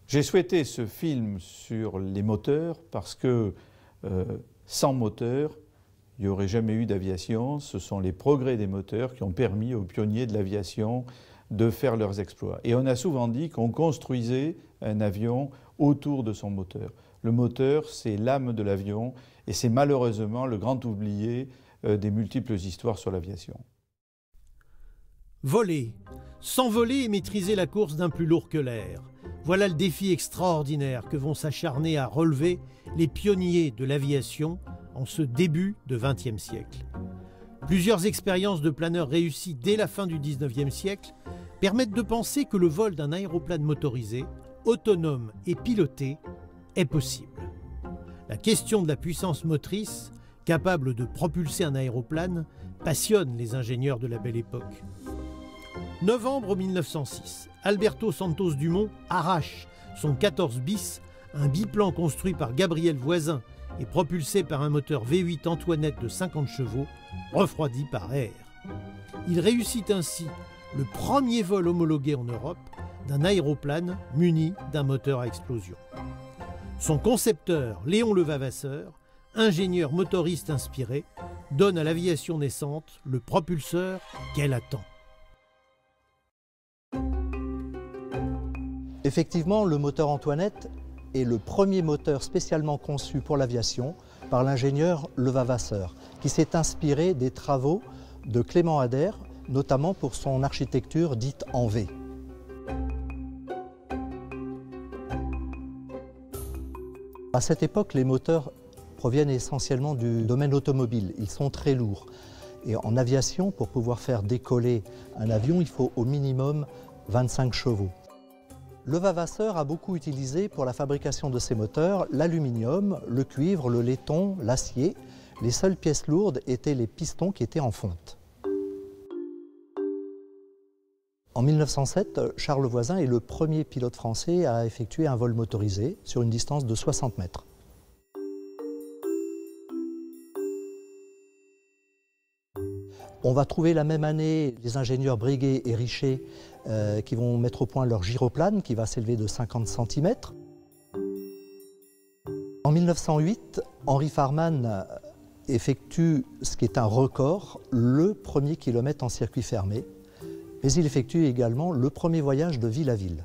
J'ai souhaité ce film sur les moteurs parce que sans moteur, il n'y aurait jamais eu d'aviation. Ce sont les progrès des moteurs qui ont permis aux pionniers de l'aviation de faire leurs exploits. Et on a souvent dit qu'on construisait un avion autour de son moteur. Le moteur, c'est l'âme de l'avion et c'est malheureusement le grand oublié des multiples histoires sur l'aviation. Voler, s'envoler et maîtriser la course d'un plus lourd que l'air. Voilà le défi extraordinaire que vont s'acharner à relever les pionniers de l'aviation en ce début de XXe siècle. Plusieurs expériences de planeurs réussies dès la fin du XIXe siècle permettent de penser que le vol d'un aéroplane motorisé, autonome et piloté, est possible. La question de la puissance motrice, capable de propulser un aéroplane, passionne les ingénieurs de la belle époque. Novembre 1906, Alberto Santos Dumont arrache son 14 bis, un biplan construit par Gabriel Voisin et propulsé par un moteur V8 Antoinette de 50 chevaux, refroidi par air. Il réussit ainsi le premier vol homologué en Europe d'un aéroplane muni d'un moteur à explosion. Son concepteur, Léon Levavasseur, ingénieur motoriste inspiré, donne à l'aviation naissante le propulseur qu'elle attend. Effectivement, le moteur Antoinette est le premier moteur spécialement conçu pour l'aviation par l'ingénieur Levavasseur, qui s'est inspiré des travaux de Clément Ader, notamment pour son architecture dite en V. À cette époque, les moteurs proviennent essentiellement du domaine automobile. Ils sont très lourds. Et en aviation, pour pouvoir faire décoller un avion, il faut au minimum 25 chevaux. Levavasseur a beaucoup utilisé pour la fabrication de ces moteurs l'aluminium, le cuivre, le laiton, l'acier. Les seules pièces lourdes étaient les pistons qui étaient en fonte. En 1907, Charles Voisin est le premier pilote français à effectuer un vol motorisé sur une distance de 60 mètres. On va trouver la même année les ingénieurs Breguet et Richer qui vont mettre au point leur gyroplane qui va s'élever de 50 cm. En 1908, Henri Farman effectue ce qui est un record, le premier kilomètre en circuit fermé, mais il effectue également le premier voyage de ville à ville.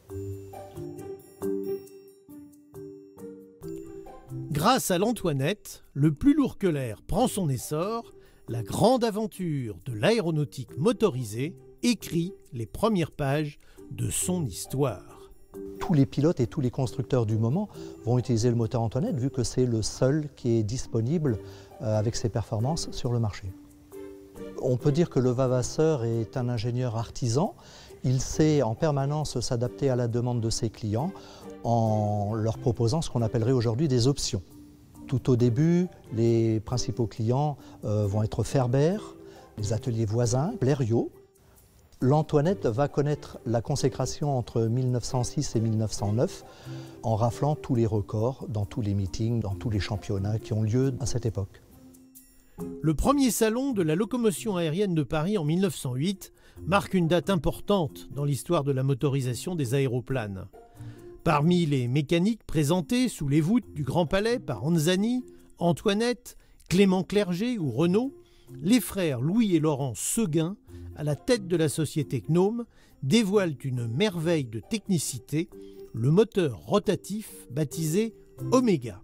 Grâce à l'Antoinette, le plus lourd que l'air prend son essor. La grande aventure de l'aéronautique motorisée écrit les premières pages de son histoire. Tous les pilotes et tous les constructeurs du moment vont utiliser le moteur Antoinette vu que c'est le seul qui est disponible avec ses performances sur le marché. On peut dire que Levavasseur est un ingénieur artisan. Il sait en permanence s'adapter à la demande de ses clients en leur proposant ce qu'on appellerait aujourd'hui des options. Tout au début, les principaux clients vont être Ferber, les ateliers Voisin, Blériot. L'Antoinette va connaître la consécration entre 1906 et 1909 en raflant tous les records dans tous les meetings, dans tous les championnats qui ont lieu à cette époque. Le premier salon de la locomotion aérienne de Paris en 1908 marque une date importante dans l'histoire de la motorisation des aéroplanes. Parmi les mécaniques présentées sous les voûtes du Grand Palais par Anzani, Antoinette, Clément Clerget ou Renault, les frères Louis et Laurent Seguin, à la tête de la société Gnome, dévoilent une merveille de technicité, le moteur rotatif baptisé Oméga.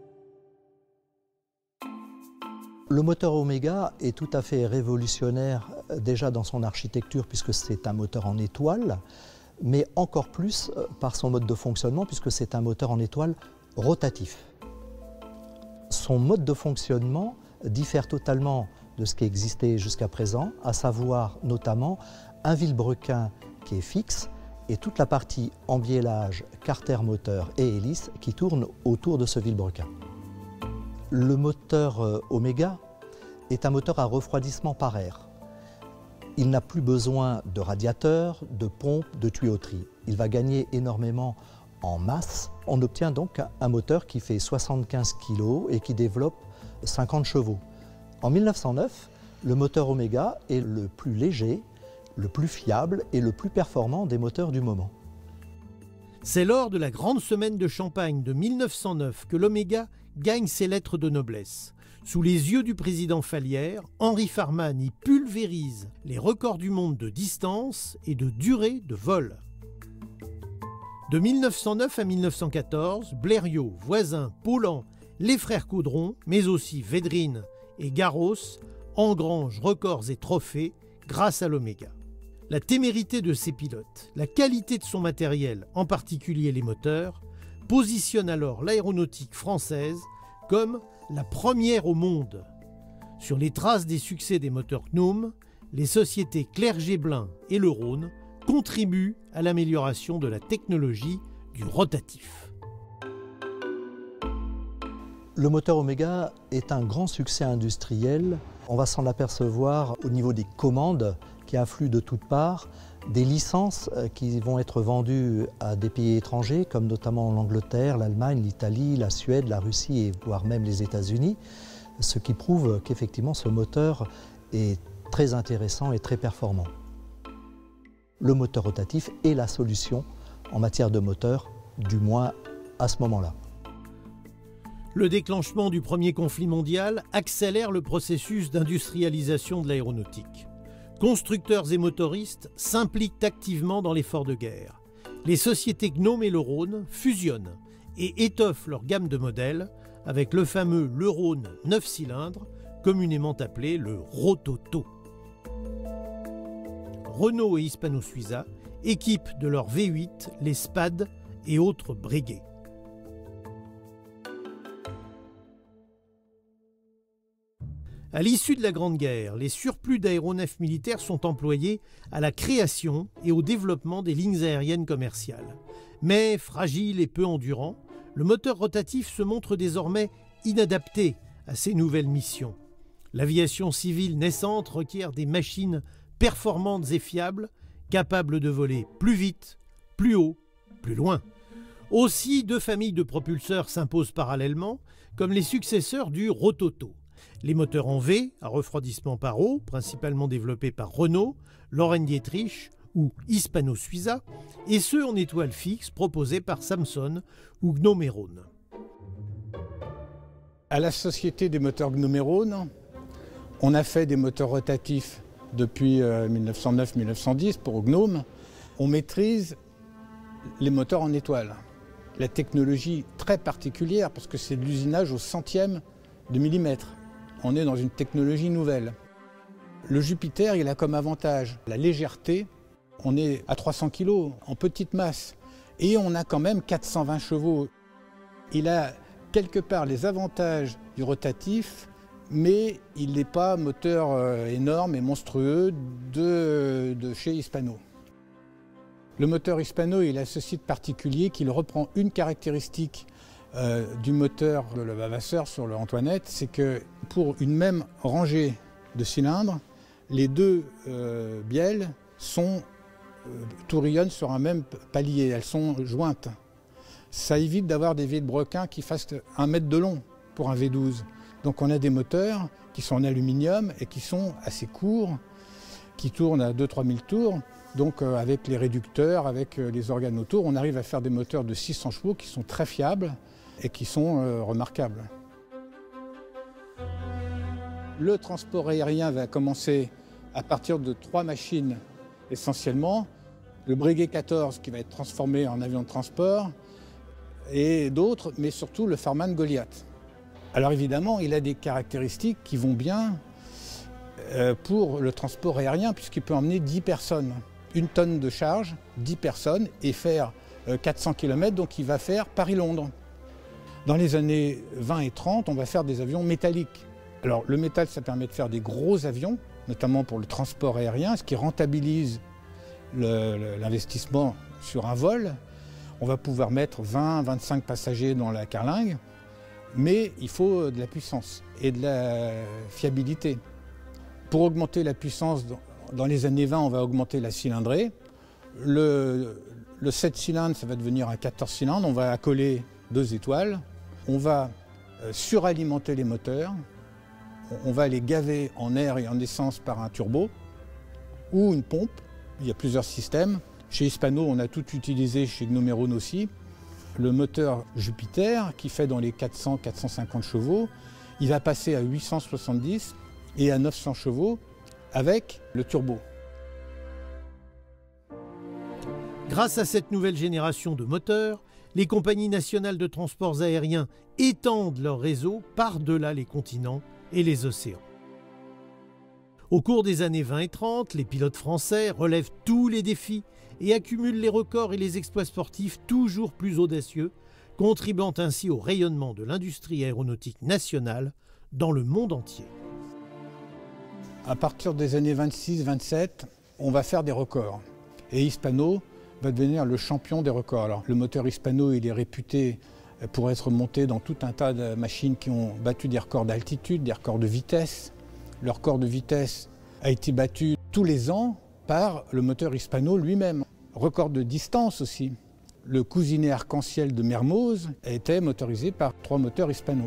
Le moteur Oméga est tout à fait révolutionnaire déjà dans son architecture puisque c'est un moteur en étoile, mais encore plus par son mode de fonctionnement puisque c'est un moteur en étoile rotatif. Son mode de fonctionnement diffère totalement de ce qui existait jusqu'à présent, à savoir notamment un vilebrequin qui est fixe et toute la partie embiellage, carter moteur et hélice qui tourne autour de ce vilebrequin. Le moteur Oméga est un moteur à refroidissement par air. Il n'a plus besoin de radiateur, de pompe, de tuyauterie. Il va gagner énormément en masse. On obtient donc un moteur qui fait 75 kg et qui développe 50 chevaux. En 1909, le moteur Oméga est le plus léger, le plus fiable et le plus performant des moteurs du moment. C'est lors de la grande semaine de Champagne de 1909 que l'Oméga gagne ses lettres de noblesse. Sous les yeux du président Fallières, Henri Farman y pulvérise les records du monde de distance et de durée de vol. De 1909 à 1914, Blériot, Voisin, Paulan, les frères Caudron, mais aussi Védrine et Garros engrangent records et trophées grâce à l'Oméga. La témérité de ses pilotes, la qualité de son matériel, en particulier les moteurs, positionne alors l'aéronautique française comme la première au monde. Sur les traces des succès des moteurs Gnome, les sociétés Clerget-Blin et Le Rhône contribuent à l'amélioration de la technologie du rotatif. Le moteur Oméga est un grand succès industriel. On va s'en apercevoir au niveau des commandes qui affluent de toutes parts, des licences qui vont être vendues à des pays étrangers, comme notamment l'Angleterre, l'Allemagne, l'Italie, la Suède, la Russie et voire même les États-Unis, ce qui prouve qu'effectivement ce moteur est très intéressant et très performant. Le moteur rotatif est la solution en matière de moteur, du moins à ce moment-là. Le déclenchement du premier conflit mondial accélère le processus d'industrialisation de l'aéronautique. Constructeurs et motoristes s'impliquent activement dans l'effort de guerre. Les sociétés Gnome et Le Rhône fusionnent et étoffent leur gamme de modèles avec le fameux Le Rhône 9 cylindres, communément appelé le Rototo. Renault et Hispano-Suiza équipent de leurs V8 les Spad et autres Breguet. À l'issue de la Grande Guerre, les surplus d'aéronefs militaires sont employés à la création et au développement des lignes aériennes commerciales. Mais fragile et peu endurant, le moteur rotatif se montre désormais inadapté à ces nouvelles missions. L'aviation civile naissante requiert des machines performantes et fiables, capables de voler plus vite, plus haut, plus loin. Aussi, deux familles de propulseurs s'imposent parallèlement, comme les successeurs du Rototo. Les moteurs en V, à refroidissement par eau, principalement développés par Renault, Loren Dietrich ou Hispano-Suiza, et ceux en étoile fixe proposés par Samson ou Gnome et Rhône. À la Société des moteurs Gnome et Rhône, on a fait des moteurs rotatifs depuis 1909-1910 pour Gnome. On maîtrise les moteurs en étoile. La technologie très particulière, parce que c'est de l'usinage au centième de millimètre. On est dans une technologie nouvelle. Le Jupiter, il a comme avantage la légèreté. On est à 300 kg, en petite masse. Et on a quand même 420 chevaux. Il a quelque part les avantages du rotatif, mais il n'est pas moteur énorme et monstrueux de chez Hispano. Le moteur Hispano, il a ceci de particulier qu'il reprend une caractéristique du moteur de la Vavasseur sur le Antoinette, c'est que pour une même rangée de cylindres, les deux bielles tourillonnent sur un même palier, elles sont jointes. Ça évite d'avoir des vilebrequins qui fassent 1 mètre de long pour un V12. Donc on a des moteurs qui sont en aluminium et qui sont assez courts, qui tournent à 2-3 000 tours. Donc avec les réducteurs, avec les organes autour, on arrive à faire des moteurs de 600 chevaux qui sont très fiables et qui sont remarquables. Le transport aérien va commencer à partir de 3 machines essentiellement. Le Breguet 14 qui va être transformé en avion de transport et d'autres, mais surtout le Farman Goliath. Alors évidemment, il a des caractéristiques qui vont bien pour le transport aérien puisqu'il peut emmener 10 personnes. 1 tonne de charge, 10 personnes et faire 400 km, donc il va faire Paris-Londres. Dans les années 20 et 30, on va faire des avions métalliques. Alors le métal, ça permet de faire des gros avions, notamment pour le transport aérien, ce qui rentabilise l'investissement sur un vol. On va pouvoir mettre 20-25 passagers dans la carlingue, mais il faut de la puissance et de la fiabilité. Pour augmenter la puissance, dans les années 20, on va augmenter la cylindrée. Le 7 cylindres, ça va devenir un 14 cylindres. On va accoler 2 étoiles. On va suralimenter les moteurs. On va les gaver en air et en essence par un turbo ou une pompe. Il y a plusieurs systèmes. Chez Hispano, on a tout utilisé, chez Gnomérone aussi. Le moteur Jupiter, qui fait dans les 400-450 chevaux, il va passer à 870 et à 900 chevaux avec le turbo. Grâce à cette nouvelle génération de moteurs, les compagnies nationales de transports aériens étendent leur réseau par-delà les continents et les océans. Au cours des années 20 et 30, les pilotes français relèvent tous les défis et accumulent les records et les exploits sportifs toujours plus audacieux, contribuant ainsi au rayonnement de l'industrie aéronautique nationale dans le monde entier. À partir des années 26-27, on va faire des records. Et Hispano va devenir le champion des records. Alors, le moteur Hispano, il est réputé pour être monté dans tout un tas de machines qui ont battu des records d'altitude, des records de vitesse. Le record de vitesse a été battu tous les ans par le moteur Hispano lui-même. Record de distance aussi. Le cousinet arc-en-ciel de Mermoz a été motorisé par 3 moteurs Hispano.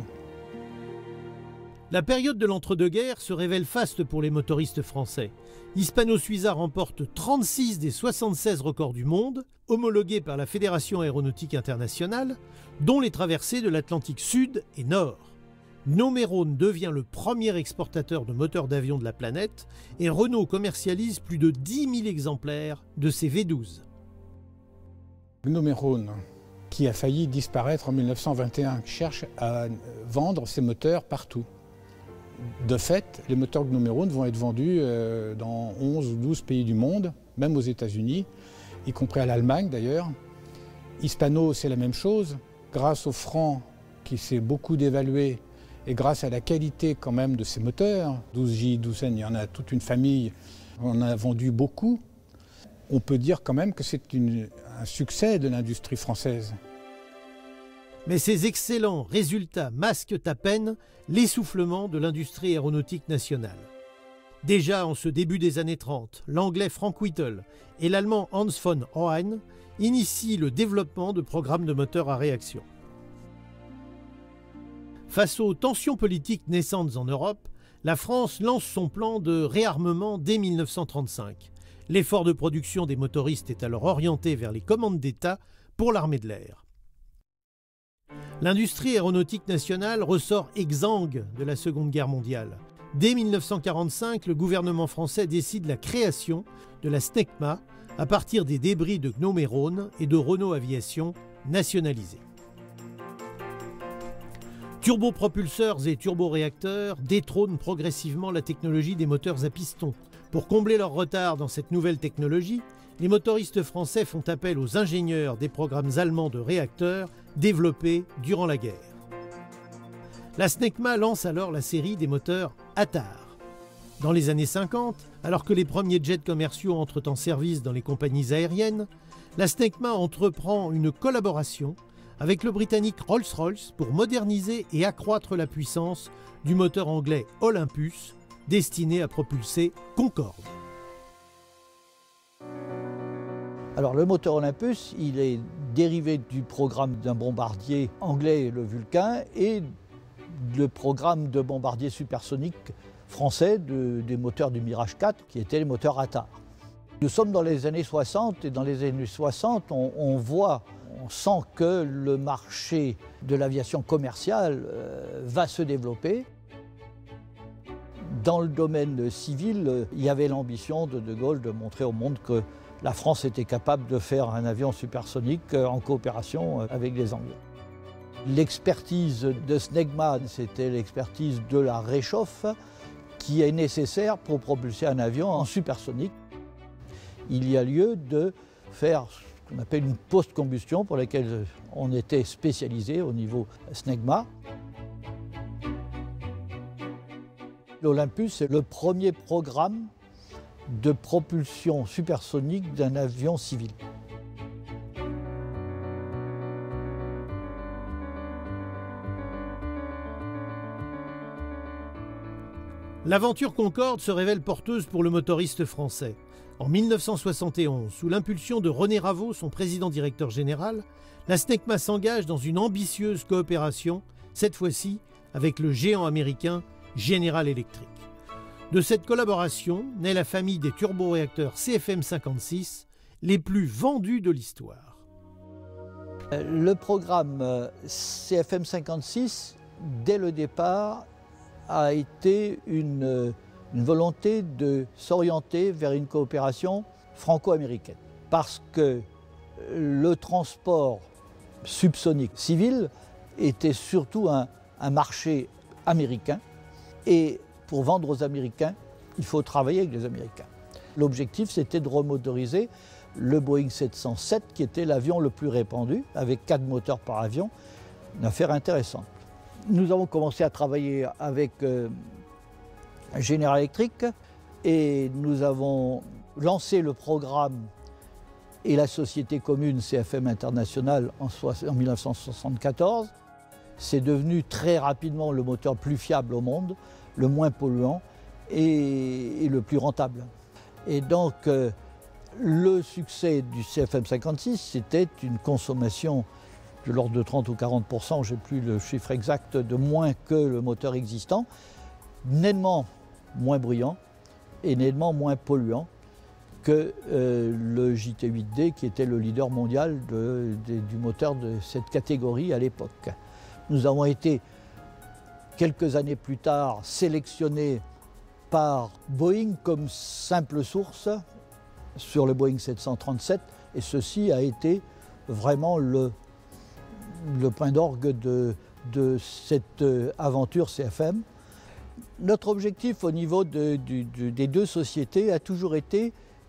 La période de l'entre-deux-guerres se révèle faste pour les motoristes français. Hispano-Suiza remporte 36 des 76 records du monde, homologués par la Fédération aéronautique internationale, dont les traversées de l'Atlantique Sud et Nord. Gnomérone devient le premier exportateur de moteurs d'avion de la planète et Renault commercialise plus de 10 000 exemplaires de ses V12. Gnomérone, qui a failli disparaître en 1921, cherche à vendre ses moteurs partout. De fait, les moteurs Gnomérone vont être vendus dans 11 ou 12 pays du monde, même aux États-Unis, y compris à l'Allemagne d'ailleurs. Hispano, c'est la même chose. Grâce au franc qui s'est beaucoup dévalué et grâce à la qualité quand même de ces moteurs, 12J, 12N, il y en a toute une famille, on en a vendu beaucoup. On peut dire quand même que c'est un succès de l'industrie française. Mais ces excellents résultats masquent à peine l'essoufflement de l'industrie aéronautique nationale. Déjà en ce début des années 30, l'anglais Frank Whittle et l'allemand Hans von Hoheim initient le développement de programmes de moteurs à réaction. Face aux tensions politiques naissantes en Europe, la France lance son plan de réarmement dès 1935. L'effort de production des motoristes est alors orienté vers les commandes d'État pour l'armée de l'air. L'industrie aéronautique nationale ressort exsangue de la Seconde Guerre mondiale. Dès 1945, le gouvernement français décide la création de la SNECMA à partir des débris de Gnomérone et de Renault Aviation nationalisés. Turbopropulseurs et turboréacteurs détrônent progressivement la technologie des moteurs à piston. Pour combler leur retard dans cette nouvelle technologie, les motoristes français font appel aux ingénieurs des programmes allemands de réacteurs développés durant la guerre. La SNECMA lance alors la série des moteurs ATAR. Dans les années 50, alors que les premiers jets commerciaux entrent en service dans les compagnies aériennes, la SNECMA entreprend une collaboration avec le britannique Rolls-Royce pour moderniser et accroître la puissance du moteur anglais Olympus, destiné à propulser Concorde. Alors le moteur Olympus, il est dérivé du programme d'un bombardier anglais, le Vulcain, et le programme de bombardier supersonique français des moteurs du Mirage 4, qui étaient les moteurs ATAR. Nous sommes dans les années 60, et dans les années 60, on sent que le marché de l'aviation commerciale va se développer. Dans le domaine civil, il y avait l'ambition de Gaulle de montrer au monde que la France était capable de faire un avion supersonique en coopération avec les Anglais. L'expertise de SNECMA, c'était l'expertise de la réchauffe qui est nécessaire pour propulser un avion en supersonique. Il y a lieu de faire ce qu'on appelle une post-combustion pour laquelle on était spécialisé au niveau SNECMA. L'Olympus est le premier programme de propulsion supersonique d'un avion civil. L'aventure Concorde se révèle porteuse pour le motoriste français. En 1971, sous l'impulsion de René Ravaud, son président-directeur général, la SNECMA s'engage dans une ambitieuse coopération, cette fois-ci avec le géant américain General Electric. De cette collaboration naît la famille des turboréacteurs CFM56 les plus vendus de l'histoire. Le programme CFM 56, dès le départ, a été une volonté de s'orienter vers une coopération franco-américaine. Parce que le transport subsonique civil était surtout un marché américain. Et pour vendre aux Américains, il faut travailler avec les Américains. L'objectif, c'était de remotoriser le Boeing 707, qui était l'avion le plus répandu, avec 4 moteurs par avion. Une affaire intéressante. Nous avons commencé à travailler avec General Electric et nous avons lancé le programme et la société commune CFM International en 1974. C'est devenu très rapidement le moteur le plus fiable au monde, le moins polluant et le plus rentable. Et donc, le succès du CFM 56, c'était une consommation de l'ordre de 30 ou 40%, je n'ai plus le chiffre exact, de moins que le moteur existant, nettement moins bruyant et nettement moins polluant que le JT8D, qui était le leader mondial du moteur de cette catégorie à l'époque. Nous avons été, quelques années plus tard, sélectionnés par Boeing comme simple source sur le Boeing 737, et ceci a été vraiment le point d'orgue de cette aventure CFM. Notre objectif au niveau des deux sociétés a toujours été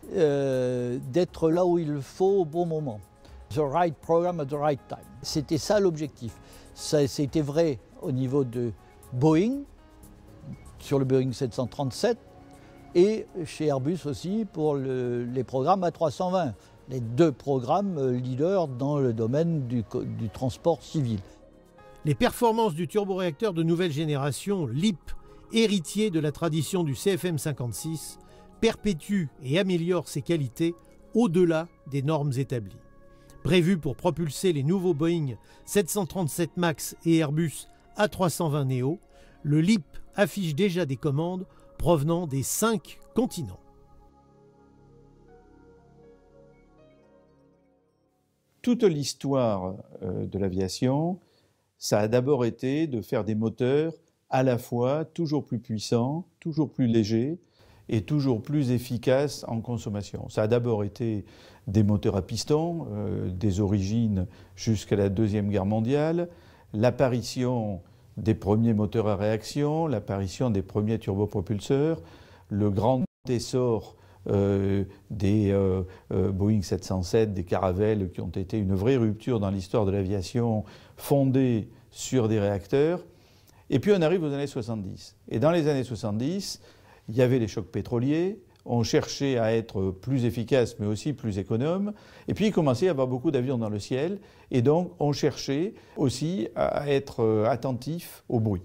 d'être là où il faut au bon moment. The right program at the right time. C'était ça l'objectif. C'était vrai au niveau de Boeing, sur le Boeing 737, et chez Airbus aussi pour les programmes A320, les deux programmes leaders dans le domaine du transport civil. Les performances du turboréacteur de nouvelle génération, LEAP, héritier de la tradition du CFM 56, perpétuent et améliorent ses qualités au-delà des normes établies. Prévu pour propulser les nouveaux Boeing 737 MAX et Airbus A320neo, le LEAP affiche déjà des commandes provenant des 5 continents. Toute l'histoire de l'aviation, ça a d'abord été de faire des moteurs à la fois toujours plus puissants, toujours plus légers et toujours plus efficaces en consommation. Ça a d'abord été des moteurs à piston, des origines jusqu'à la Deuxième Guerre mondiale, l'apparition des premiers moteurs à réaction, l'apparition des premiers turbopropulseurs, le grand essor des Boeing 707, des Caravelle, qui ont été une vraie rupture dans l'histoire de l'aviation, fondée sur des réacteurs. Et puis on arrive aux années 70. Et dans les années 70, il y avait les chocs pétroliers, on cherchait à être plus efficace mais aussi plus économe, et puis il commençait à y avoir beaucoup d'avions dans le ciel, et donc on cherchait aussi à être attentif au bruit.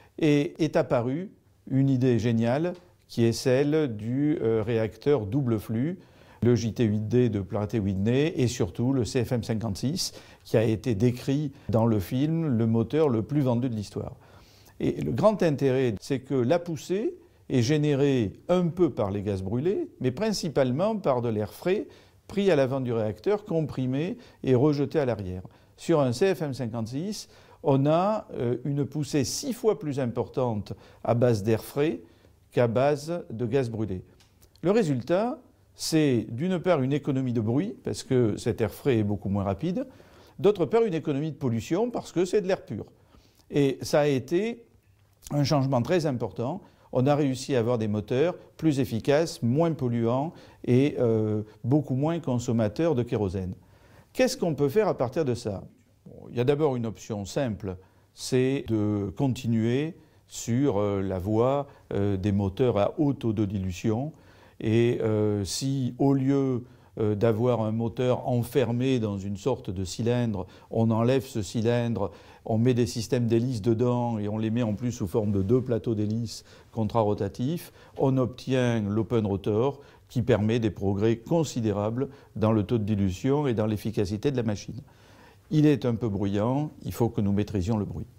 Et est apparue une idée géniale qui est celle du réacteur double flux, le JT8D de Pratt & Whitney et surtout le CFM 56 qui a été décrit dans le film le moteur le plus vendu de l'histoire. Et le grand intérêt, c'est que la poussée est générée un peu par les gaz brûlés, mais principalement par de l'air frais pris à l'avant du réacteur, comprimé et rejeté à l'arrière. Sur un CFM 56, on a une poussée 6 fois plus importante à base d'air frais qu'à base de gaz brûlé. Le résultat, c'est d'une part une économie de bruit, parce que cet air frais est beaucoup moins rapide, d'autre part une économie de pollution, parce que c'est de l'air pur. Et ça a été un changement très important. On a réussi à avoir des moteurs plus efficaces, moins polluants et beaucoup moins consommateurs de kérosène. Qu'est-ce qu'on peut faire à partir de ça? Il y a d'abord une option simple, c'est de continuer sur la voie des moteurs à haute taux de dilution. Et si au lieu d'avoir un moteur enfermé dans une sorte de cylindre, on enlève ce cylindre, on met des systèmes d'hélices dedans et on les met en plus sous forme de 2 plateaux d'hélices contrarotatifs, on obtient l'open rotor qui permet des progrès considérables dans le taux de dilution et dans l'efficacité de la machine. Il est un peu bruyant, il faut que nous maîtrisions le bruit.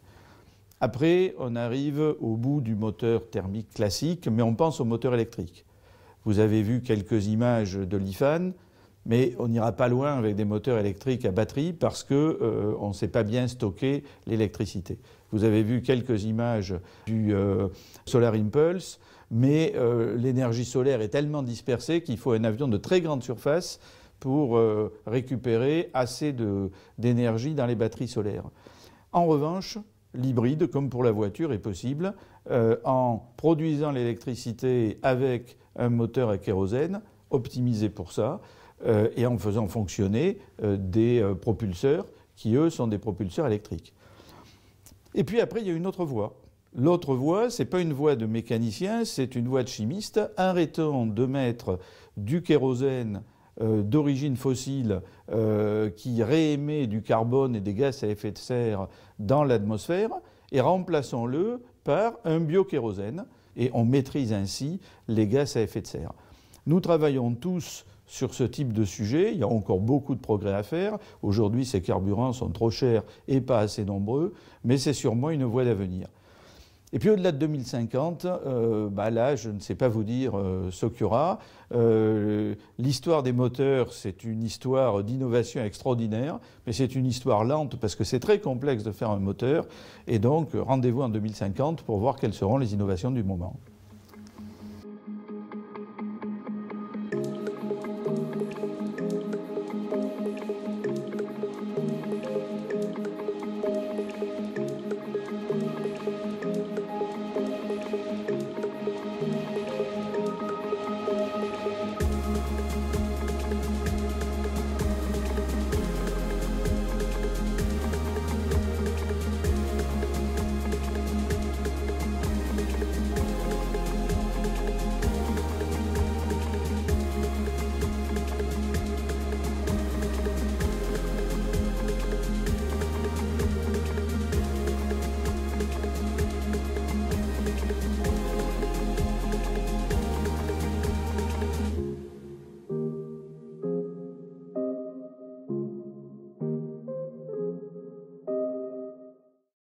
Après, on arrive au bout du moteur thermique classique, mais on pense au moteur électrique. Vous avez vu quelques images de l'IFAN. Mais on n'ira pas loin avec des moteurs électriques à batterie parce qu'on ne sait pas bien stocker l'électricité. Vous avez vu quelques images du Solar Impulse, mais l'énergie solaire est tellement dispersée qu'il faut un avion de très grande surface pour récupérer assez d'énergie dans les batteries solaires. En revanche, l'hybride, comme pour la voiture, est possible en produisant l'électricité avec un moteur à kérosène, optimisé pour ça, et en faisant fonctionner des propulseurs qui, eux, sont des propulseurs électriques. Et puis après, il y a une autre voie. L'autre voie, ce n'est pas une voie de mécanicien, c'est une voie de chimiste. Arrêtons de mettre du kérosène d'origine fossile qui réémet du carbone et des gaz à effet de serre dans l'atmosphère et remplaçons-le par un biokérosène et on maîtrise ainsi les gaz à effet de serre. Nous travaillons tous sur ce type de sujet, il y a encore beaucoup de progrès à faire. Aujourd'hui, ces carburants sont trop chers et pas assez nombreux, mais c'est sûrement une voie d'avenir. Et puis au-delà de 2050, là, je ne sais pas vous dire ce qu'il y aura. L'histoire des moteurs, c'est une histoire d'innovation extraordinaire, mais c'est une histoire lente parce que c'est très complexe de faire un moteur. Et donc, rendez-vous en 2050 pour voir quelles seront les innovations du moment.